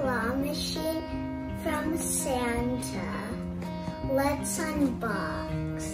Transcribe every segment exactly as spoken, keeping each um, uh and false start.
claw machine from Santa. Let's unbox.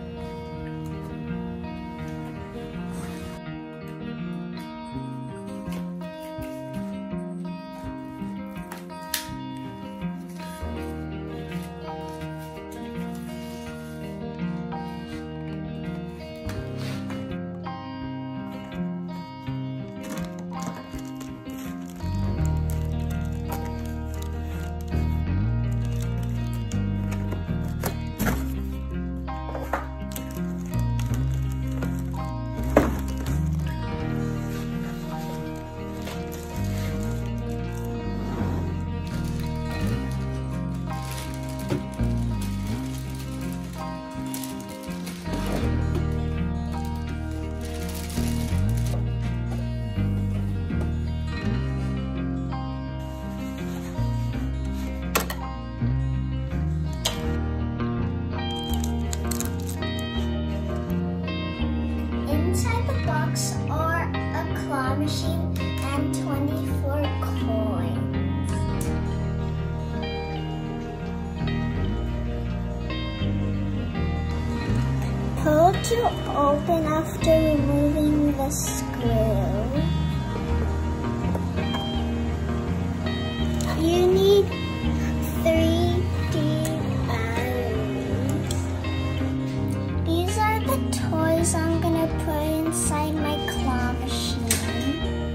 Inside the box are a claw machine and twenty-four coins. Pull to open after removing the screw. You need three D batteries. These are the toys I'm gonna put inside my claw machine.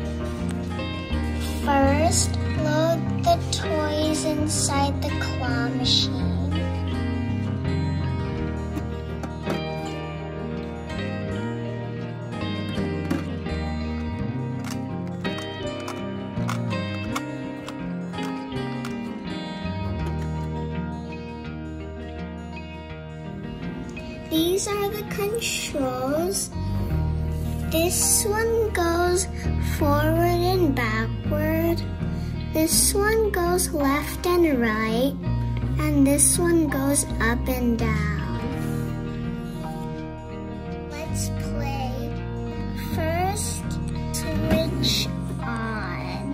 First, load the toys inside the claw machine. These are the controls. This one goes forward and backward. This one goes left and right. And this one goes up and down. Let's play. First, switch on.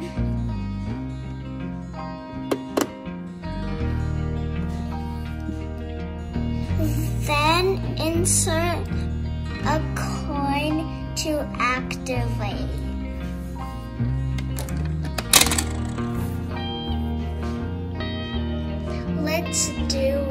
Then insert a coin to activate. Let's do